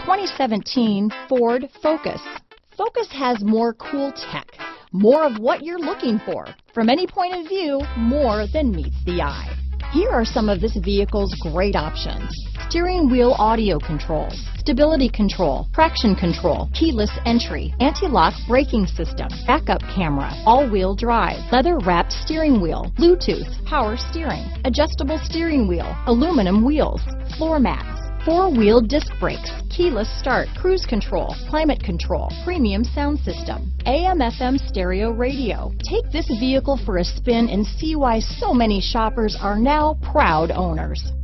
2017 Ford Focus. Focus has more cool tech, more of what you're looking for. From any point of view, more than meets the eye. Here are some of this vehicle's great options: steering wheel audio controls, stability control, traction control, keyless entry, anti-lock braking system, backup camera, all-wheel drive, leather-wrapped steering wheel, Bluetooth, power steering, adjustable steering wheel, aluminum wheels, floor mats, four-wheel disc brakes, keyless start, cruise control, climate control, premium sound system, AM/FM stereo radio. Take this vehicle for a spin and see why so many shoppers are now proud owners.